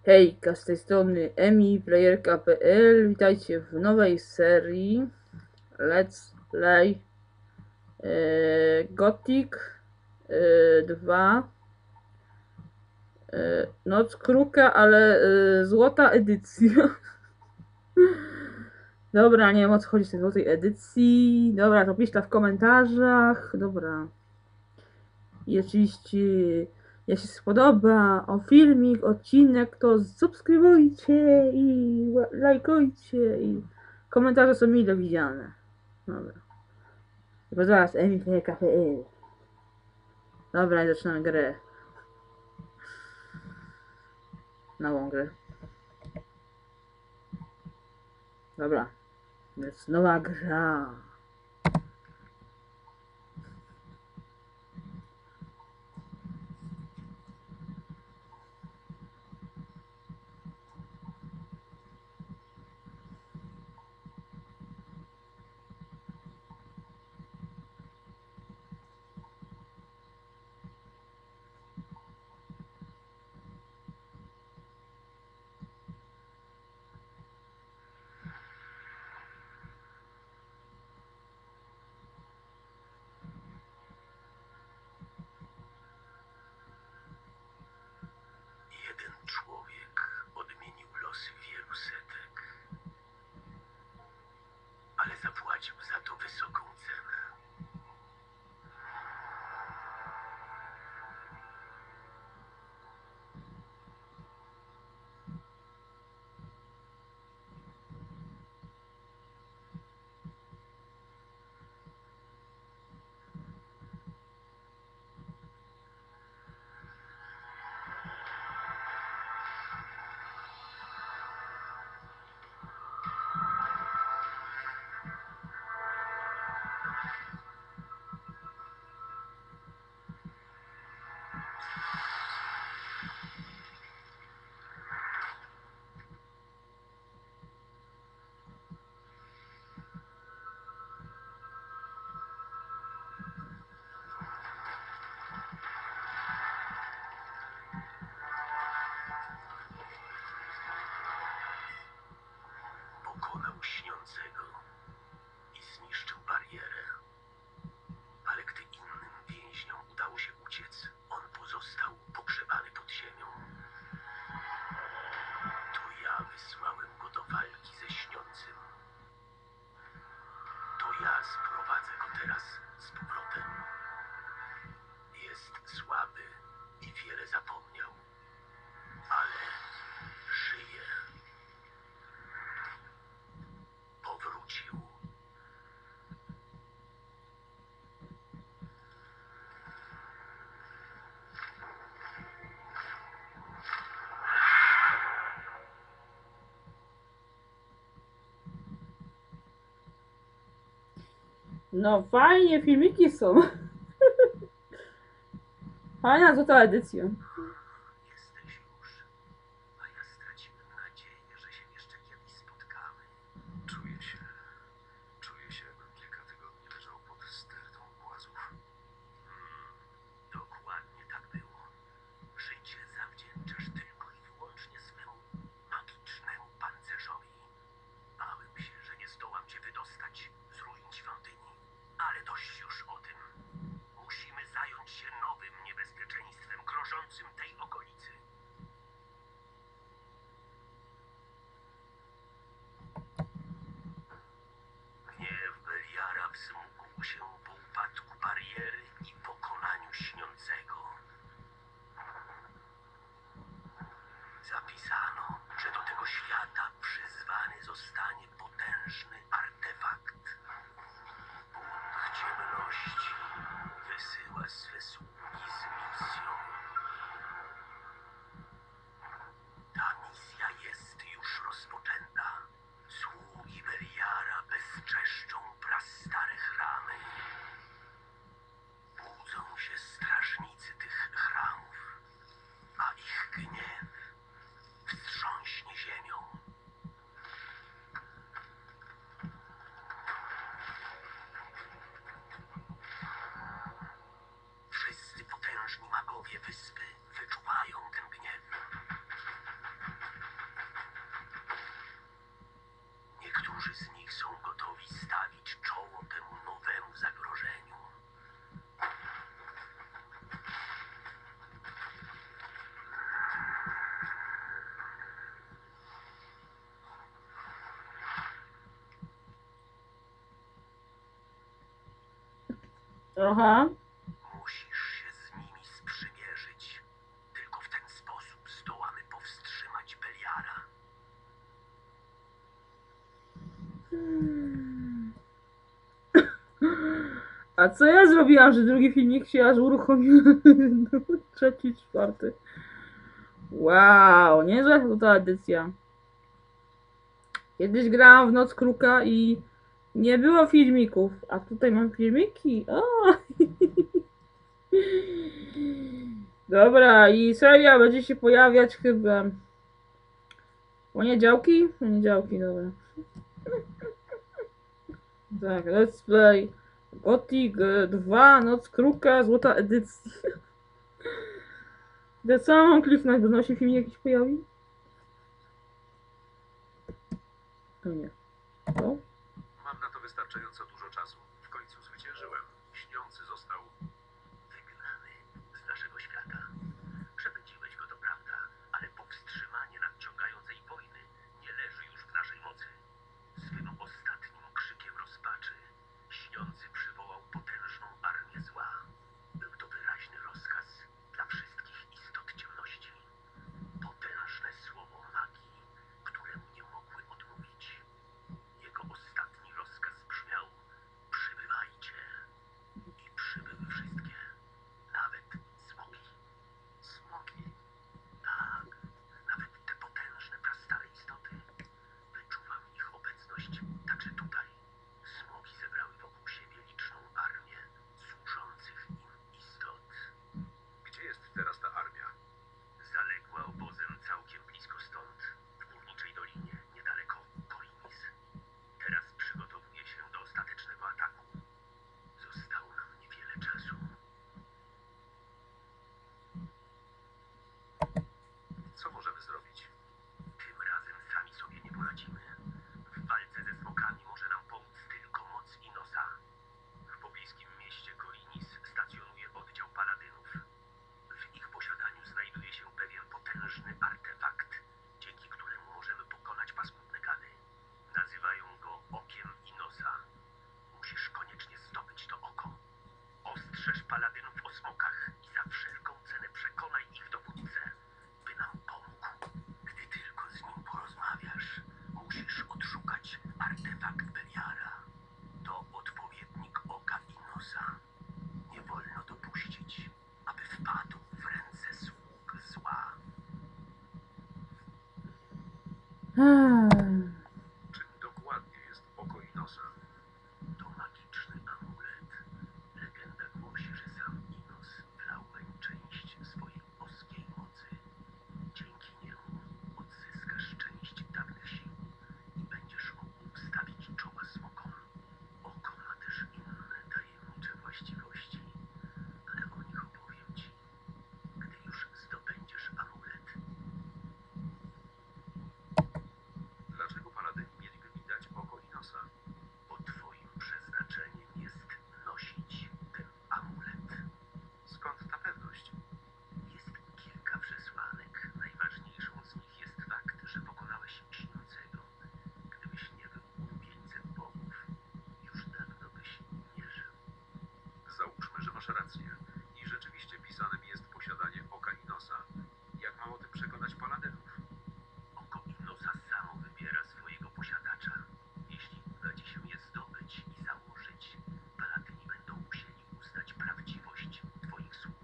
Hejka, z tej strony emiplayerka.pl. Witajcie w nowej serii Let's Play Gothic 2 Noc Kruka, ale złota edycja. Dobra, nie wiem o co chodzi z tej złotej edycji. Dobra, to piszcie w komentarzach. Dobra. I oczywiście, jak się spodoba filmik, odcinek, to subskrybujcie i lajkujcie i komentarze są mile widziane. Dobra. Tylko zaraz emil.pl. Dobra, i zaczynamy grę. Nową grę. Dobra. Jest nowa gra. Jeden człowiek odmienił losy wielu setek, ale zapłacił za to wysoką cenę. Pokonał śniącego i zniszczył barierę, ale gdy innym więźniom udało się uciec, on pozostał pogrzebany pod ziemią. To ja wysłałem go do walki ze śniącym. To ja sprowadzę go teraz z powrotem. Jest słaby i wiele zapomniał, ale żyje. Powrócił. No fajnie, filmiki są. Fajna złota edycja. Jesteś już, a ja straciłem nadzieję, że się jeszcze kiedyś spotkamy. Czuję się, jakbym kilka tygodni leżał pod stertą głazów. Dokładnie tak było. Życie zawdzięczasz tylko i wyłącznie swemu magicznemu pancerzowi. Bałem się, że nie zdołam cię wydostać z ruin świątyni. Ale dość już o tym. Musimy zająć się nowym niebezpieczeństwem grożącym tej okolicy. Gniew Beliara wzmógł się po upadku bariery i pokonaniu śniącego. Zapisano, że do tego świata przyzwany zostanie potężny artefakt. Bóg ciemności wysyła swe sługi z misją. Ta misja jest już rozpoczęta. Sługi Beliara bezczeszczą prastare chramy. Budzą się strażnicy tych chramów, a ich gniew wstrząśnie ziemią. Wszyscy Aha. Musisz się z nimi sprzymierzyć. Tylko w ten sposób zdołamy powstrzymać Beliara. A co ja zrobiłam, że drugi filmik się aż uruchomił? Trzeci, czwarty. Wow, niezła ta edycja. Kiedyś grałam w Noc Kruka i nie było filmików, a tutaj mam filmiki. O! Dobra, i seria będzie się pojawiać chyba poniedziałki? Poniedziałki, dobra. Tak, let's play Gothic 2, Noc Kruka, złota edycja. To co mam kliknąć, bo znowu się film jakiś pojawi? To nie. To? Mam na to wystarczająco dużo czasu. W końcu zwyciężyłem. Śniący został. Wygnany z naszego świata. Przepędziłeś go, to prawda, ale powstrzymanie nadciągającej wojny nie leży już w naszej mocy. Swym ostatnim krzykiem rozpaczy Śniący przywołał potężną armię zła. Był to wyraźny rozkaz dla wszystkich istot ciemności. Potężne słowo magii, któremu nie mogły odmówić. Jego ostatni rozkaz brzmiał: przybywajcie. I przybyły wszystkie, nawet smoki. Smoki. Tak, nawet te potężne, prastare istoty. Wyczuwam ich obecność także tutaj. Smoki zebrały wokół siebie liczną armię służących im istot. Gdzie jest teraz ta armia? Zaległa obozem całkiem blisko stąd, w górniczej dolinie, niedaleko Korinis. Teraz przygotowuje się do ostatecznego ataku. Zostało nam niewiele czasu. Co możemy zrobić? Tym razem sami sobie nie poradzimy. W walce ze smokami może nam pomóc tylko moc Inosa. W pobliskim mieście Korinis stacjonuje oddział paladynów. W ich posiadaniu znajduje się pewien potężny artefakt, dzięki któremu możemy pokonać paskudne gady. Nazywają go Okiem Inosa. Musisz koniecznie zdobyć to oko. Ostrzeż paladynów o smokach i za wszelką cenę przekonaj ich dowódcę, by nam pomógł. Gdy tylko z nim porozmawiasz, musisz odszukać artefakt Beliara. To odpowiednik Oka Inosa. Nie wolno dopuścić, aby wpadł w ręce sług zła. Czym dokładnie jest oko Inosa? To magiczny amulet. Legenda głosi, że sam Inos wlał weń część swojej boskiej mocy. Dzięki niemu odzyskasz część dawnych sił i będziesz mógł stawić czoła smokom. Oko ma też inne tajemnicze właściwości, ale o nich opowiem ci, gdy już zdobędziesz amulet. Dlaczego paladyni mieliby mi dać oko Inosa? Bo twoim przeznaczeniem jest nosić ten amulet. Skąd ta pewność? Jest kilka przesłanek. Najważniejszą z nich jest fakt, że pokonałeś Śniącego. Gdybyś nie był ulubieńcem bogów, już dawno byś nie żył. Załóżmy, że masz rację. I rzeczywiście pisanym jest posiadanie oka Inosa. Jak mam o tym przekonać paladynów? Oko Inosa samo wybiera swojego posiadacza. Jeśli uda ci się je zdobyć i założyć, paladyni będą musieli uznać prawdziwość twoich słów.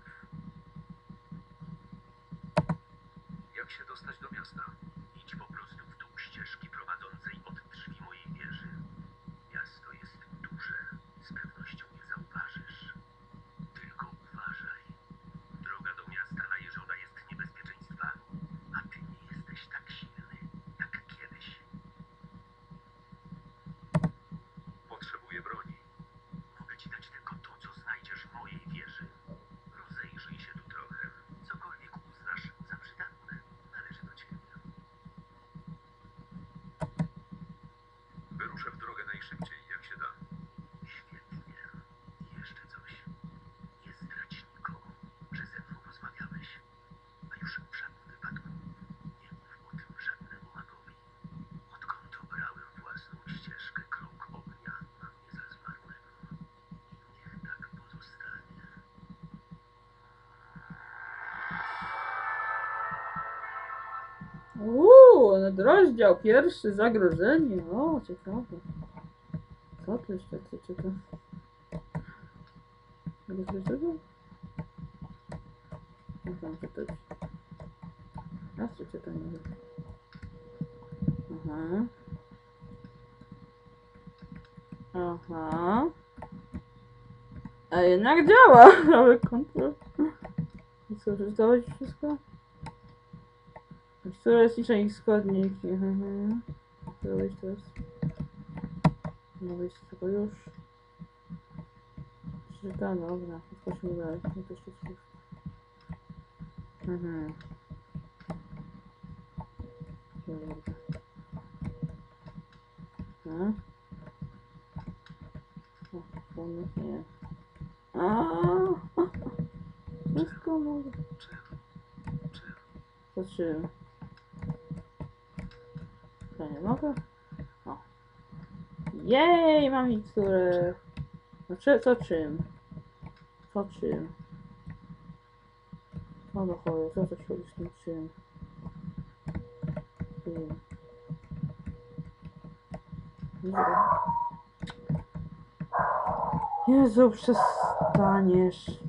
Jak się dostać do miasta? Idź po prostu w dół ścieżki prowadzącej od drzwi mojej wieży. Miasto jest duże, z pewnością je zauważysz. Tylko uważaj. Droga do miasta najeżona jest niebezpieczeństwami, a ty nie jesteś tak silny jak kiedyś. Potrzebuję broni. Mogę ci dać tylko to, co znajdziesz w mojej wieży. Rozejrzyj się tu trochę. Cokolwiek uznasz za przydatne, należy do ciebie. Rozdział pierwszy, zagrożenie. O, ciekawe. Co to jeszcze czytam? Mogę przeczytać? No tam czytać. Raz przeczytam. Aha. Aha. A jednak działa! Ale kontrol. I co, przeczytałeś wszystko? Które jest liczenie składniki? Co robić teraz? No wyjść z tego już. Przeczytam, dobra. Chodźmy dalej. No to jeszcze coś. Dobra. O, pomysł nie. Wszystko mogę. To czym? To nie mogę? O. Jej, mam miksturę. No co czym? Co czym? No do chory, co to się chodzi z tym czym? Czym? Jezu, przestaniesz.